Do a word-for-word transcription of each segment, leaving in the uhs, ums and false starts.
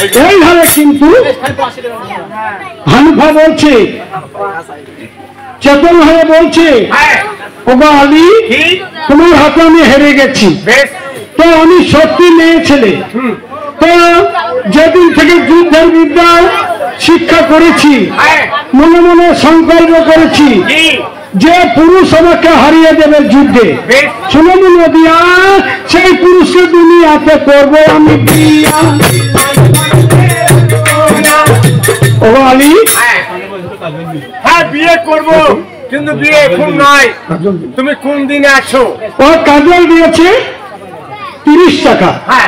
এইভাবে কিন্তু হানিফা বলছে, চেতন হয়ে বলছে, ওগো আলী তোমার হাতে আমি হেরে গেছি, তো আমি সত্যি মেয়ে ছেলে, তো যেদিন থেকে যুদ্ধের বিদ্যা শিক্ষা করেছি মনে মনে সংকল্প করেছি যে পুরুষ আমাকে হারিয়ে দেবে যুদ্ধে, শুনে মনে দিয়া সেই পুরুষকে দুনিয়াতে করবো আমি বিয়া। ও আলী হ্যাঁ বিয়ে করবো, কিন্তু বিয়ে এখন নয়। তুমি কোন দিনে আছো? ও কাজল দিয়েছে তিরিশ টাকা। হ্যাঁ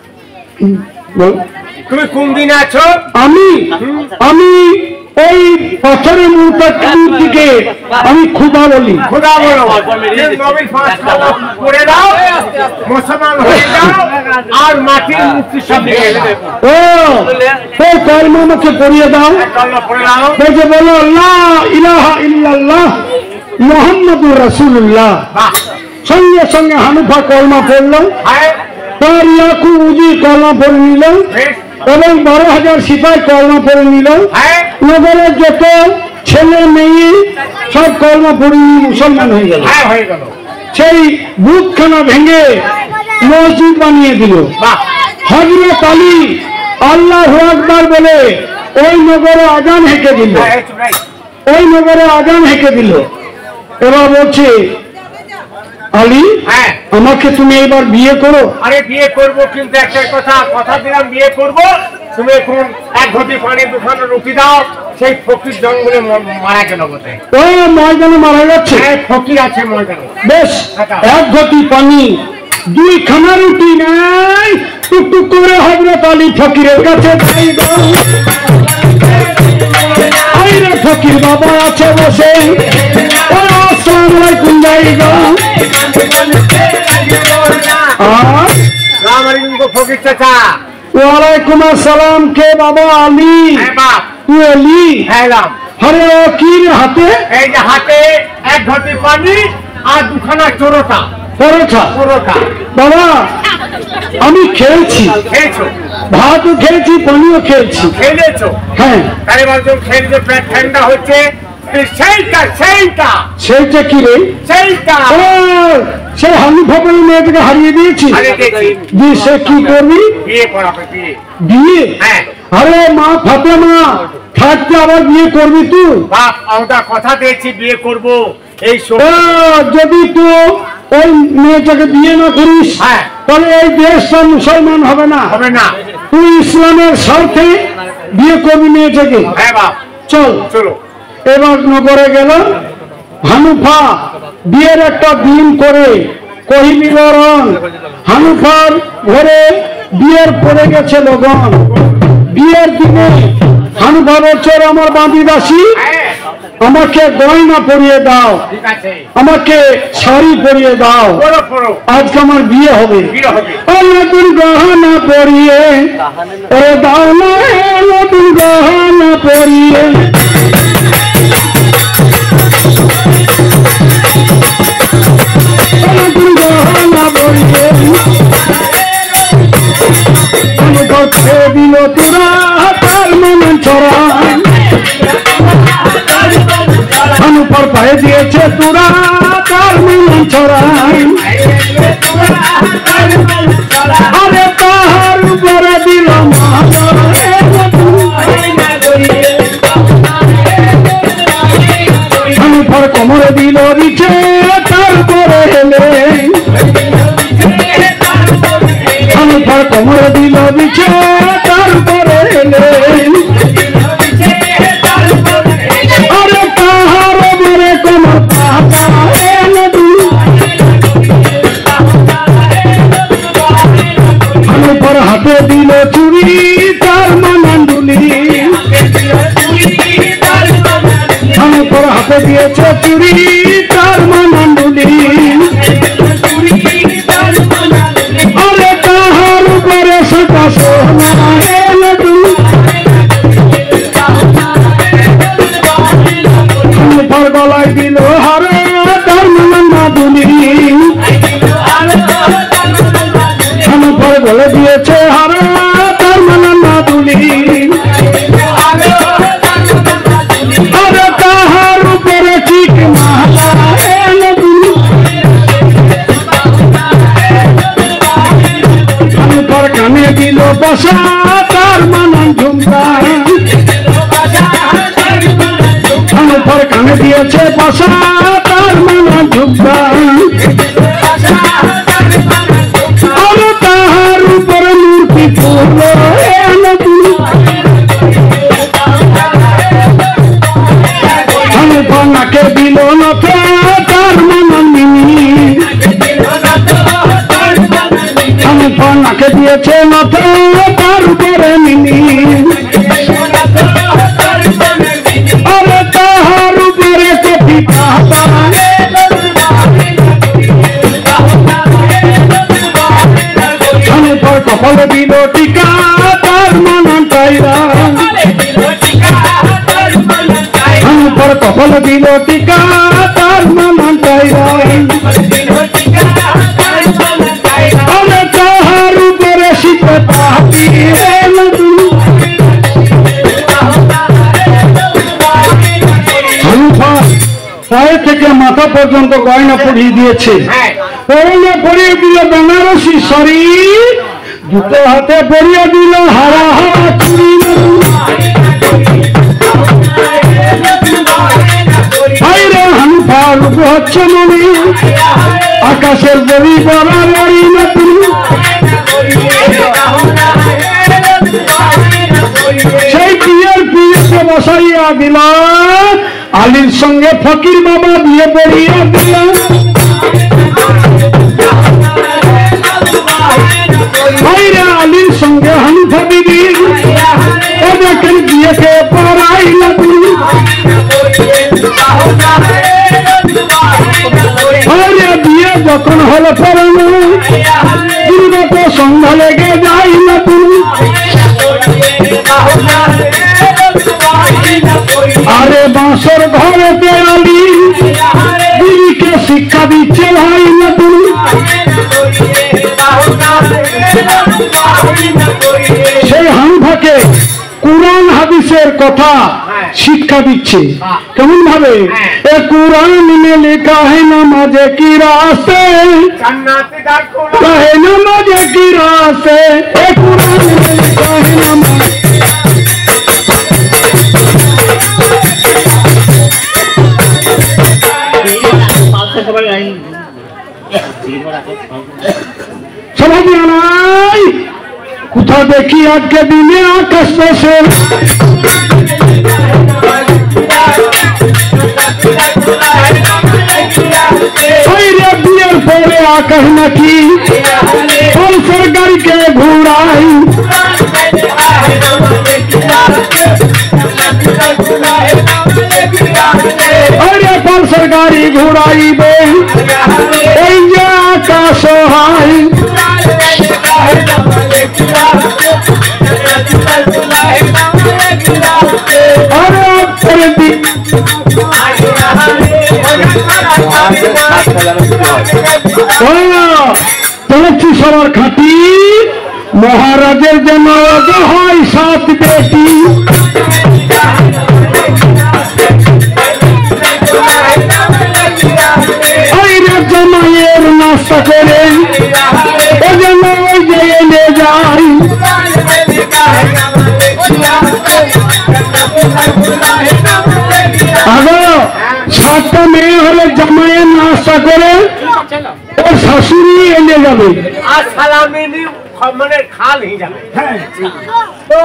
তুমি কোন দিনে আছো? আমি আমি ওই পাথরের মূর্তির দিকে আমি খুদা বলি। খুদা বলো, নবীর পাঁচ কলম পড়ে দাও, মুসলমান হয়ে যাও, আর মাটির মূর্তি সব ভেঙে দাও। ও ওই কলমা আমাকে পড়িয়ে দাও, পড়ে দাও, বলছে বলো লা ইলাহা ইল্লাল্লাহ মুহাম্মাদুর রাসূলুল্লাহ। সঙ্গে সঙ্গে হানিফা কলমা পড়লো, তার ইয়াকু উজি কলমা পড়ে নিল এবং বারো হাজার সিপাহী কলমা পড়ে নিল। নগরের যত ছেলে মেয়ে সব কলমা পড়ে নিয়ে মুসলমান হয়ে গেল। সেই বুথখানা ভেঙে মসজিদ বানিয়ে দিল। হযরত আলী আল্লাহু আকবার বলে ওই নগরে আজান হেঁকে দিল, ওই নগরে আজান হেঁকে দিল। এবার বলছে আলী আমাকে তুমি এবার বিয়ে করো। আরে বিয়ে করবো, কিন্তু একটা কথা কথা দিলাম বিয়ে করবো, তুমি এখন এক ঘটি পানি দুখানা রুটি দাও। সেই ফকির জঙ্গলে মারা গেল বটে, ও ময়দানে মারা যাচ্ছে, ফকির আছে ময়দানে। বেশ এক ঘটি পানি দুইখানা রুটি নাই, টুকটুক করে হযরত আলী ফকিরের কাছে যাইগা, ফকির বাবা আছে বসে, আসসালামু আলাইকুম যাইগা। ফকির চাচা ওয়ালাইকুম আসসালাম। কে বাবা? আলী। তুই আলী? হ্যাঁ রাম। আরে ও কি হাতে? এই যে হাতে এক ঘটি পানি আর দুখানা চোরোটা পরোটা। পরোটা বাবা আমি খেয়েছি, খেয়েছো? ভাতও খেয়েছি, পানিও খেয়েছি। খেয়েছো? হ্যাঁ। তাহলে বলছো খেয়ে পেট ঠান্ডা হচ্ছে, সেইটা সেইটা সেইটা কি রে? সেইটা ও সেই হানিফা বলে মেয়েটাকে হারিয়ে দিয়েছি। দিয়ে সে কি করবি? বিয়ে করাবে। বিয়ে? বিয়ে? হ্যাঁ। আরে মা ফাতেমা থাকতে আবার বিয়ে করবি তুই? বাপ আমরা কথা দিয়েছি বিয়ে করব। এই যদি তুই ওই মেয়েটাকে বিয়ে না করিস তাহলে এই দেশটা মুসলমান হবে না, হবে না। তুই ইসলামের স্বার্থে বিয়ে করবি মেয়েটাকে। হ্যাঁ বাপ চল চলো। এবার নগরে গেল হানিফা, বিয়ের একটা দিন করে কহি বিবরণ। হানিফার ঘরে বিয়ের পড়ে গেছে লগন। বিয়ের দিনে হানিফা বলছে আমার বাঁধি দাসী আমাকে গয়না পরিয়ে দাও, আমাকে শাড়ি পরিয়ে দাও, আজকে আমার বিয়ে হবে। নতুন গহনা পরিয়ে ও দাও না, নতুন গহনা পরিয়ে। নতুন গহনা পরিয়ে দিল তোরা তার মনে ছড়া, হানিফার পায়ে দিয়েছে তোরা তার মনে ছড়া। আরে তাহার উপরে দিল হানিফার কোমরে দিল নিচে, তারপরে হেলে হানিফার কোমরে দিল নিচে, তারপরে হেলে। আরে তাহার উপরে কোমর পাতা হানিফার হাতে দিল চুরি তার মানান্ডুলি, হানিফার হাতে দিয়েছে চুরি তার মানান্ডুলি। আরে তাহার উপরে সেটা সোনা হানিফার গলায় দিল হারে তার মানান্ডুলি, হানিফার গলে দিয়েছে হারে তার মানান্ডুলি। দিল বসা তার মানান ঝুমকা হানুফার কানে দিয়েছে বসা তার মানান ঝুমকা আর তাহার উপরে মূর্তি পড়ল হানুফা নাকে দিল নথে তার মানান মিনি হানুফা নাকে দিয়েছে নথে তার উপরে মিনি আরে তাহার উপরে কপি পাতা হানুফার কপালে দিল টিকা তার মানান টাইরা হানুফার কপালে দিল টিকা তার মানান টাইরা আরে তাহার উপরে শীতে পাপি হানুফা পায়ে থেকে মাথা পর্যন্ত গয়না পরিয়ে দিয়েছে গয়না পরিয়ে দিল বেনারসি শাড়ি দুটো হাতে পরিয়ে দিল হারা হারা চুড়ি ভাইরে হানুফা রূপ হচ্ছে মনে আকাশের দেবী বরাবরই নতুন সেই বিয়ের বিয়েকে বসাইয়া দিল আলীর সঙ্গে ফকির বাবা বিয়ে পড়িয়া দিল ভাইরে আলীর সঙ্গে হানুফা বিবি ওদেরকে বিয়েকে পড়াইল ভাইরে বিয়ে যখন হলো পড়ানো দুর্গত সন্ধ্যা লেগে যাই না তুমি আরে বাঁশর ঘরেতে আলী দিদিকে শিক্ষা দিচ্ছে ভাই না তুমি সেই হানুফাকে কুরআন হাদিসের কথা শিক্ষা দিচ্ছে কেমন ভাবে এ কুরআন में लिखा है नमाज़ की रास्ते है नमाज़ की रास्ते ए कुरआन में लिखा है नमाज़ সবাই জানাই কোথা দেখি আজকে দিনে আকাশ বসে বিয়ের পরে আকাশ নাকি পলসর গাড়িকে ঘুরাই আরে পলসর গাড়ি ঘুরাইবে এই যে আকাশ হাই আরে দেখছি সবার খাটি মহারাজের যেন হয় সাত বেটি জামাইয়ের নাস্তা করে ও যেন ওই যে এনে যাই আগো সাতটা মেয়ে হলে জামাইয়ের নাস্তা করে ওর শাশুড়ি এনে যাবে আর সালামি মানে খাল হয়ে যাবে তো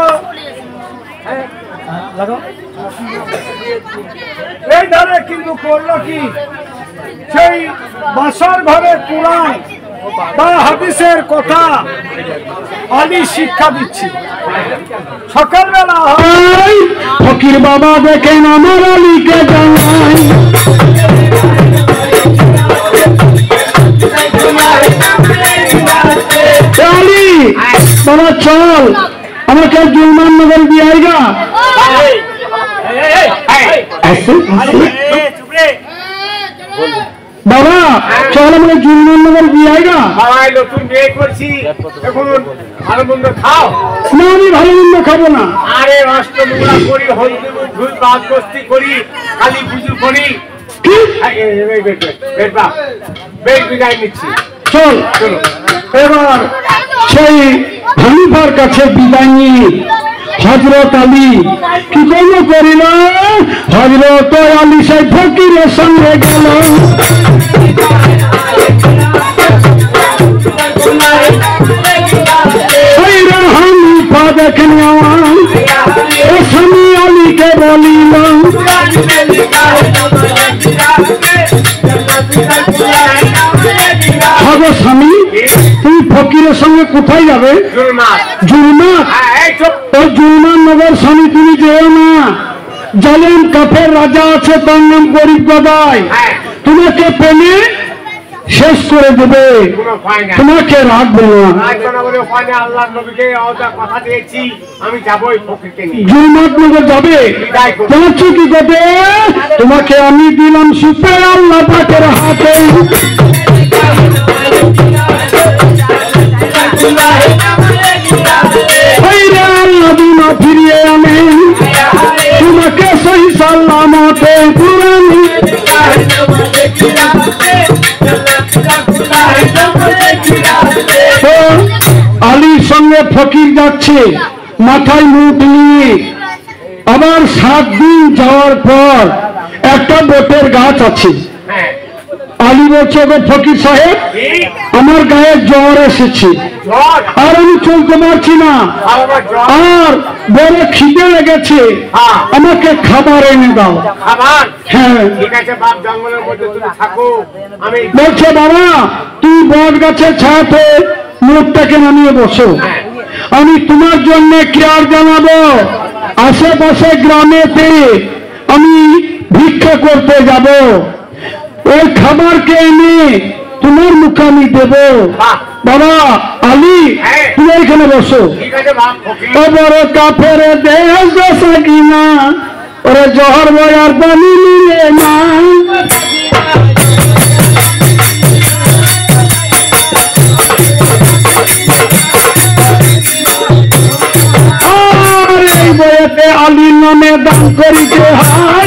এই ধরে কিন্তু করলো কি সেই বাসার ঘরে কুরআন বা হাদিসের কথা আলী শিক্ষা দিচ্ছে সকালবেলা হয় ফকির বাবা দেখেন আমার আলীকে জানাই আলী বাবা চল আমাকে জুলমান নগর দিয়ে আইগা বাবা চল আমাকে জুলমান নগর দিয়ে আইগা বাবা নতুন বিয়ে করছি এখন ভালো মন্দ খাও না আমি ভালো মন্দ খাবো না আরে অষ্টমীরা করি হলদি ধুই বাদ বস্তি করি কালী পুজো করি কি বেশ বিদায় নিচ্ছি চল চলো এবার সেই হানিফার কাছে বিদায় নিয়ে হযরত আলী কি কর্ম করিল? হযরত আলী সেই ফকিরের সঙ্গে গেল। হানিফা দেখেন আমার ও স্বামী আলীকে বলিল, হাগো স্বামী তুমি ফকিরের সঙ্গে কোথায় যাবে? জুলমাত। ওই জুলমান নগর স্বামী তুমি যেও না, জালেম কাফের রাজা আছে, তার নাম গরিব গদাই, তোমাকে পেলে শেষ করে দেবে, তোমাকে রাখবে না। জুলমাত নগর যাবে, যাচ্ছি কি করবে? তোমাকে আমি দিলাম সুপে আল্লাহ পাকের হাতে। আল্লাহ ফিরিয়ে আনে তোমাকে সহি সালামতে পুরানি। আলীর সঙ্গে ফকির যাচ্ছে মাথায় মুখ নিয়ে। আবার সাত দিন যাওয়ার পর একটা বটের গাছ আছে। আলী বলছে, ফকির সাহেব আমার গায়ে জ্বর এসেছে আর আমি চলতে পারছি না, আর বড় খিদে লেগেছে, আমাকে খাবার এনে দাও। হ্যাঁ বলছে, বাবা তুই বট গাছের ছায়াতে মুখটাকে নামিয়ে বসো, আমি তোমার জন্য কেয়ার জানাবো। আশেপাশে গ্রামেতে আমি ভিক্ষা করতে যাব, ওই খাবারকে এনে তোমার মুখে আমি দেব। বাবা আলী তুমি এখানে বসো। ও বড় কাফের দেশ দশা কিনা ওরে জহর বয়ার পানি নিয়ে না। আর এই বইতে আলীর নামে দান করিতে হাই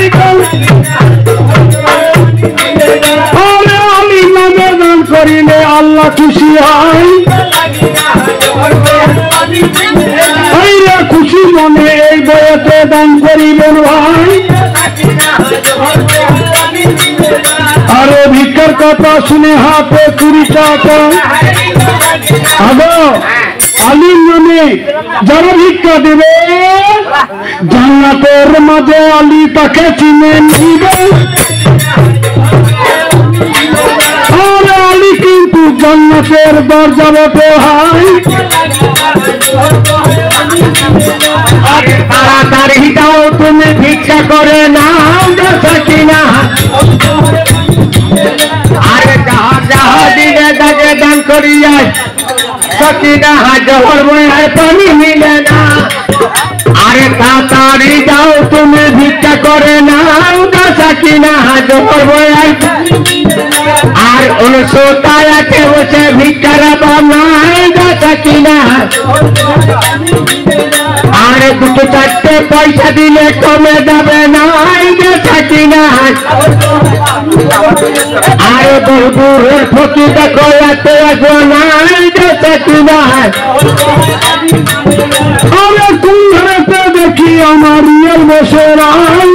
করিলে আল্লাহ খুশি হয়। খুশি মনে এই বইতে দান করিবেন ভাই। আরে ভিক্ষার কথা শুনে হাতে চুরি চাপা। আগো আলীর নামে যারা ভিক্ষা দেবে জান্নাতের মাঝে আলী তাকে চিনে নিবে। আলী কিন্তু জান্নাতের দরজা বটে হাই। তাড়াতাড়ি দাও তুমি ভিক্ষা করে নাও সাকিনা। আরে যাহা যাহা দিলে তাকে দান করিয়া সাকিনা জহর বয়ার পানি মিলে না। আরে তাড়াতাড়ি দাও তুমি ভিক্ষা করে নাও সাকিনা জহর বয়ার। আর অনুসোতায়াতে বসে ভিক্ষার বানায় সাকিনা। আর দুটো চারটে পয়সা দিলে কমে যাবে না সাকিনা। আর বহুদূরের ফকি দেখো এতে আসবো না সাকিনা। আমি কোন ঘরেতে দেখি আমার রিয়াল বসে রাই।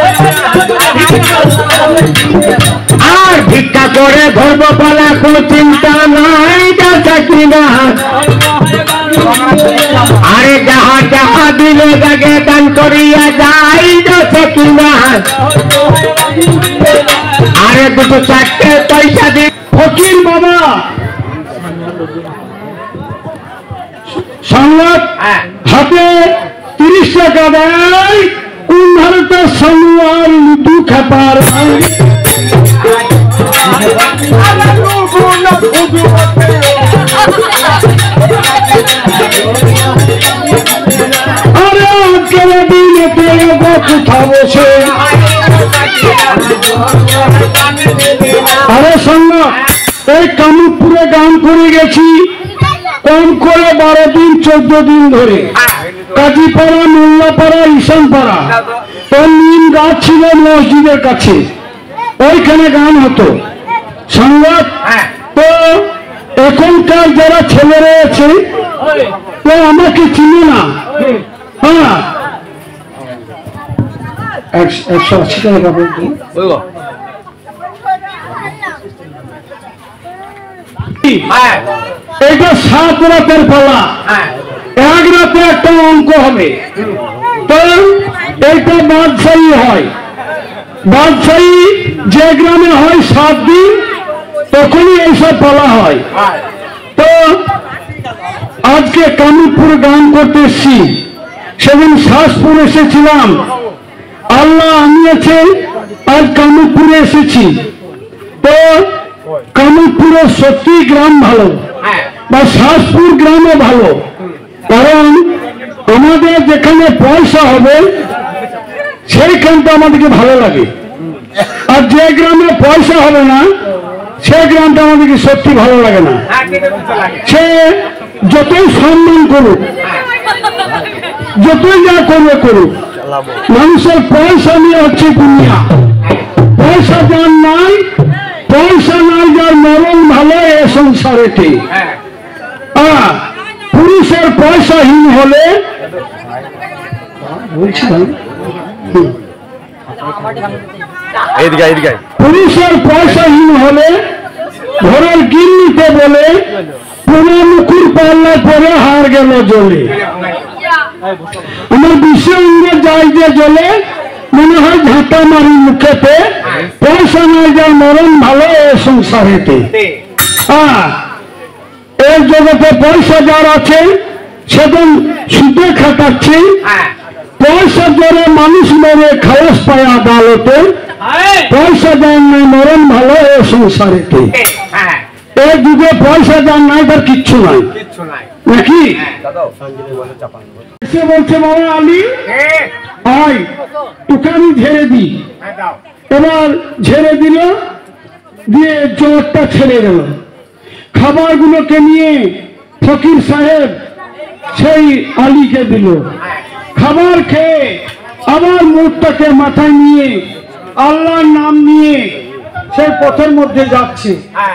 আর ভিক্ষা করে ধর্ম পালা কোনো চিন্তা নাই সাকিনা। আরে যাহা যাহা দিলে জাগে দান করিয়া যাই সাকিনা। আরে দুটো চারটে পয়সা দি ফকির বাবা সংবাদ হাতে তিরিশ টাকা দেয়। কোন ভারতের সানুয়ার লুটু খাবার আরে আজকের দিনেতে কোথা বসে। আরে সঙ্গে এই কামরূপপুরে গান করে গেছি কম করে বারো দিন চোদ্দ দিন ধরে। কাজীপাড়া, মোল্লাপাড়া, ঈশানপাড়া তোর নিম গাছ ছিল মসজিদের কাছে, ওইখানে গান হতো সংবাদ। তো এখনকার যারা ছেলে রয়েছে তো আমাকে চিনে না। হ্যাঁ একশো আশি টাকা বলতো এটা সাত রাতের পালা, এক রাতে একটা অঙ্ক হবে। তো এইটা বাদশাহী হয়, বাদশাহী যে গ্রামে হয় সাত দিন তখনই এইসব পালা হয়। তো আজকে কামিরপুর গান করতে এসছি, সেদিন শাসপুর এসেছিলাম, আল্লাহ আনিয়েছে আজ কামিরপুরে এসেছি। তো কামিরপুরের সত্যি গ্রাম ভালো বা শাসপুর গ্রামও ভালো, কারণ আমাদের যেখানে পয়সা হবে সেইখানটা আমাদেরকে ভালো লাগে, আর যে গ্রামে পয়সা হবে না সেই গ্রামটা আমাদেরকে সত্যি ভালো লাগে না। সে যতই সম্মান করুক, যতই যা করবে করুক, মানুষের পয়সা নিয়ে হচ্ছে দুনিয়া। পয়সা যার নাই, পয়সা নাই যার মরণ ভালো এ সংসারেতে। পুরুষের পয়সাহীন হলে পুরুষের পয়সাহীন হলে ঘরের গিন্নিতে বলে পুরো মুকুর পাল্লা পরে হার গেল জ্বলে। আমার বিশ্ব অঙ্গে যাই যে জ্বলে মনে হয় ঝাঁটা মারি মুখেতে, পয়সা নাই যার মরণ ভালো এ সংসারেতে। হ্যাঁ এই জগতে পয়সা যার আছে সেদিন সুদে খাটাচ্ছে, পয়সা জোরে মানুষ মরে খালাস পায় আদালতে, পয়সা যার নাই মরণ ভালো এ সংসারেতে। এই যুগে পয়সা যার নাই তার কিচ্ছু নাই নাকি? সে বলছে বাবা আলী আয় তোকে আমি ঝেড়ে দিই। এবার ঝেড়ে দিল, দিয়ে জ্বরটা ছেড়ে গেল। খাবারগুলোকে নিয়ে ফকির সাহেব সেই আলীকে দিল। খাবার খেয়ে আবার মুখটাকে মাথায় নিয়ে আল্লাহর নাম নিয়ে সেই পথের মধ্যে যাচ্ছে।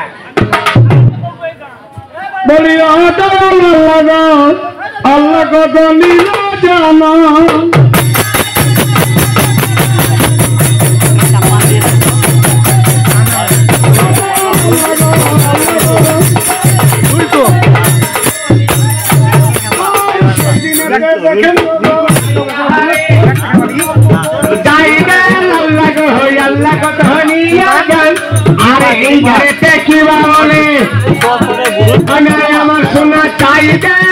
বলি আল্লাহ আল্লাহ কত লীলা জানা, আমার শোনা চাই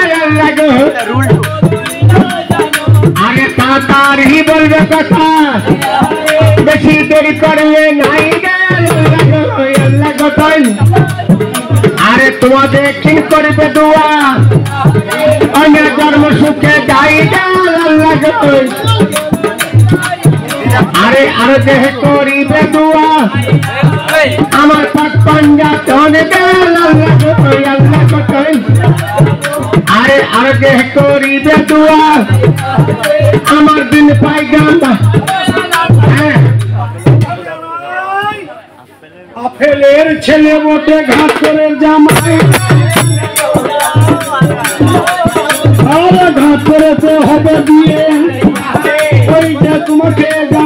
আরে তাড়াতাড়ি বলবে কথা, বেশি দেরি করলে নাই আল্লাহ কথাই। আরে তোমাদের কি করবে দোয়া, অনেক জন্ম সুখে যাই আল্লাহ। আরে আরে দেহ করিবে দোয়া, আমার পাক পাঞ্জা তনে আল্লাহ কথাই। আরে আরে দেহ করিবে দোয়া, আমার দিন পাইগাম। আপেলের ছেলে বটে ঘাটরের জামাই, আরে ঘাট করেতে হবে বিয়ে, ওইটা তোমাকে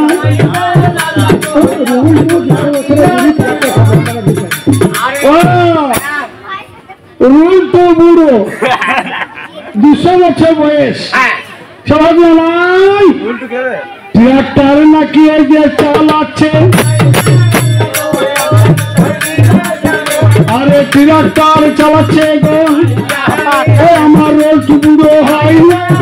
রুল তো বুড়ো, দুশো বছর বয়স, সবাই নাই ট্রাক্টর নাকি এই যে চালাচ্ছে। আরে ট্রাক্টর চালাচ্ছে গো, আমার রোল তো বুড়ো হয়।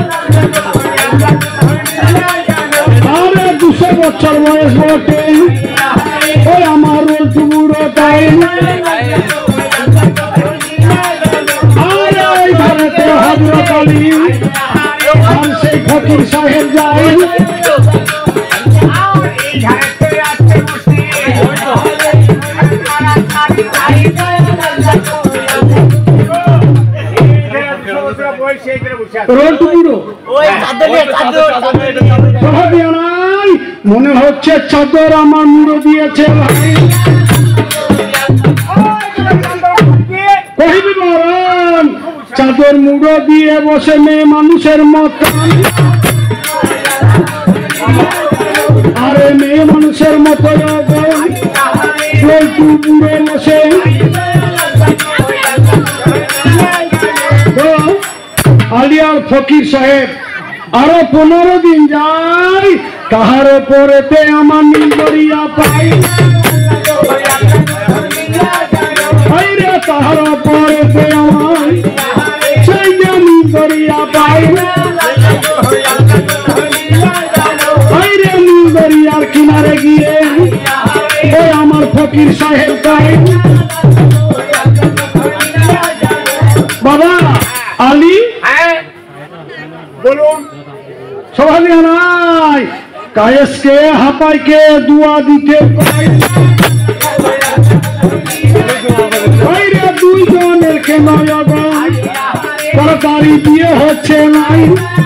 আরে দুশো বছর বয়স বটে, ওই আমার রোল তো বুড়ো তাই। আরে ওই ঘরেতে হজরত আলী আর সেই ফকির সাহেব যায়। মনে হচ্ছে চাদর আমার মুড়ো দিয়েছে ভাই। কহিবি মরণ চাদর মুড়ো দিয়ে বসে মেয়ে মানুষের মতন, আরে মেয়ে মানুষের মতো পুড়ে বসে আলিয়ার ফকির সাহেব আরো পনেরো দিন যাই কাহার পরেতে আমার নিজরিয়া পাই রে তাহার পরেতে আমার সেই যে নিজরিয়া পাই রে নিজরিয়ার কিনারে গিয়ে ওই আমার ফকির সাহেব পাই বাবা আলী বলুন সবাই নাই কায়েসকে হাপাইকে দুয়া দিতে দুইজনের কেন তাড়াতাড়ি বিয়ে হচ্ছে নাই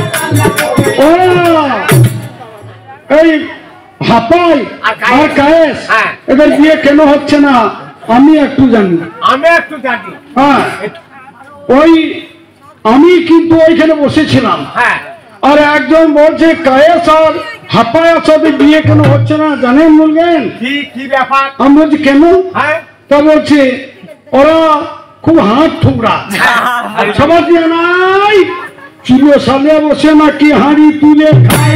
ওরা এই হাপাই আর কায়েস এদের বিয়ে কেন হচ্ছে না আমি একটু জানি আমি একটু জানি হ্যাঁ ওই আমি কিন্তু ওইখানে বসেছিলাম হ্যাঁ আর একজন বলছে কায়েস আর হাপায়ের সাথে বিয়ে কেন হচ্ছে না জানেন বলবেন কি কি ব্যাপার আমি বলছি কেন হ্যাঁ তা বলছে ওরা খুব হাত ঠুকরা সবার দিয়ে নাই চুলো সালে বসে নাকি হাঁড়ি তুলে খায়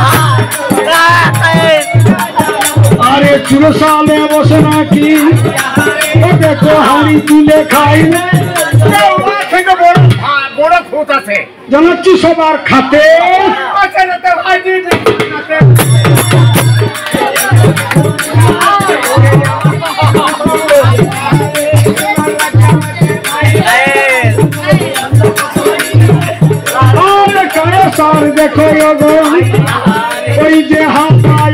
আরে চুলো সালে বসে নাকি দেখো হাঁড়ি তুলে খাই বড় খুঁত আছে জানাচ্ছি সবার খাতে সার দেখো ওই যে হাত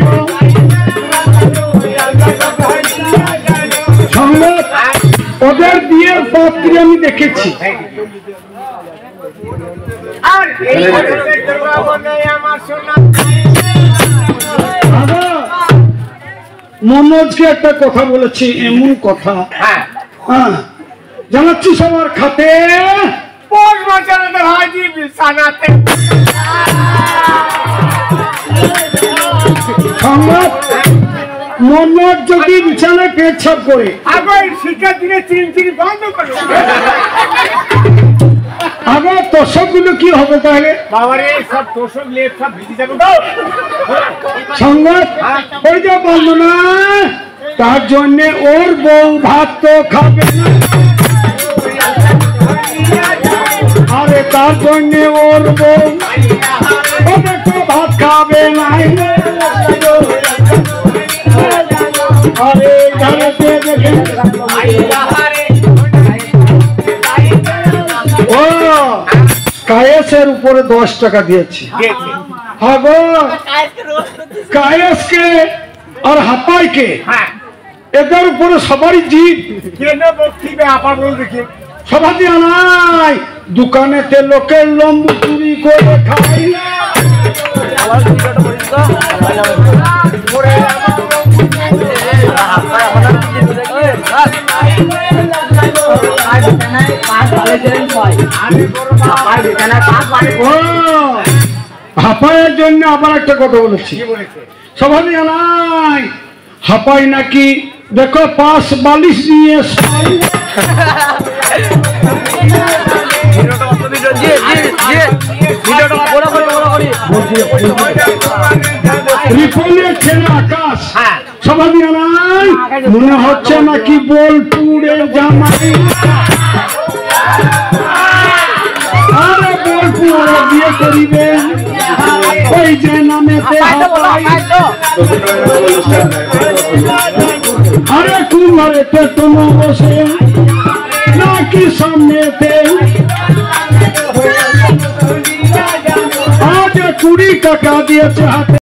ওদের বিয়ের পাত্রী আমি দেখেছি মনোজকে একটা কথা বলেছি এমন কথা হ্যাঁ জানাচ্ছি সবার খাতে মনোজ যদি বিছানায় পেচ্ছাপ করে শিক্ষার দিনে চিন চিনি বন্ধ করো আবার তোষক গুলো কি হবে তাহলে বাবারে সব তোষক লেপ সব ভিজে যাবে সংবাদ ওই যে বললো না তার জন্য ওর বউ ভাত তো খাবে না আরে তার জন্য ওর বউ তো ভাত খাবে না আরে ঘরেতে দেখে ও কায়েসের উপরে দশ টাকা দিয়েছি হ্যাঁ গো কায়েসকে আর হাপাইকে এদের উপরে সবারই জিদ কেন বক্তব্য আপার বল দেখি সবাই দিয়া নাই দোকানেতে লোকের লম্বু চুরি করে খাই হাপাইয়ের জন্য আবার একটা কথা বলেছি সবাই নাই হাপাই নাকি দেখো পাঁচ বালিশ নিয়ে ছেলে আকাশ সবাই নাই মনে হচ্ছে নাকি বোলপুরের জামাই আরে বোলপুর বিয়ে করিবেন ওই যে নামেতে আরে কুমারেতে তুমি বসে নাকি সামনেতে আজ কুড়ি টাকা দিয়েছে হাতে